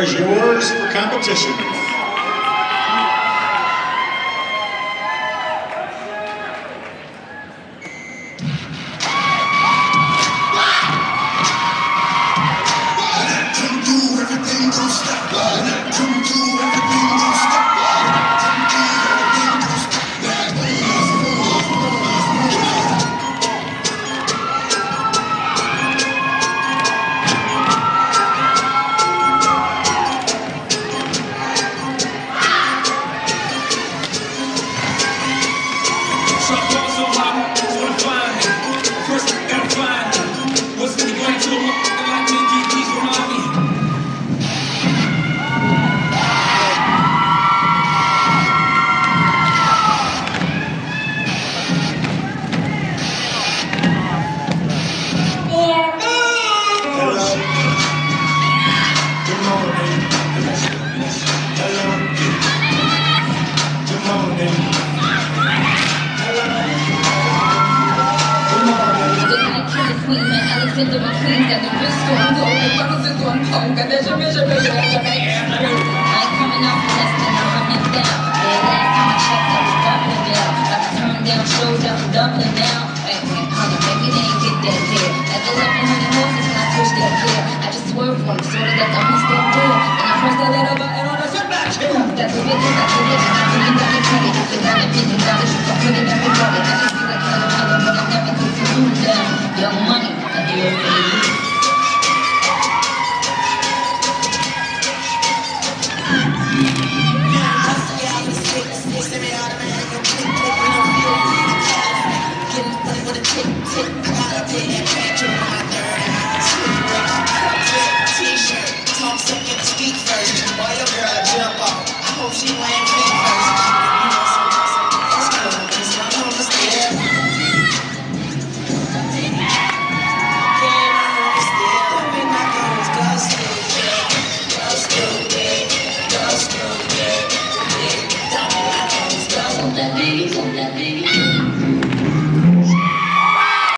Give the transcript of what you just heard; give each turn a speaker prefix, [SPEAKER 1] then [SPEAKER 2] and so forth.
[SPEAKER 1] is yours for competition.
[SPEAKER 2] Into my queens got the wrist on gold, the brothers are going punk. I measure, I ain't coming out for less than I'm down. Yeah, last time I checked, I was doubling down. I can turn down shows, I was doubling down. Hey, hold on, maybe they ain't get that deal. At the 1100 horses when I switched that gear, I just swerved one, sorta like I missed that deal. And I pressed that little button on the shit back here. That's a bitch, that's a bitch. I think you got the credit. If you got a $1 billion, you can put it in the wallet. I just feel like hella, but I never took the room down. Young money.
[SPEAKER 3] T-shirt, talk second, speak first. Boy, your girl jump off. I hope she wearing pink.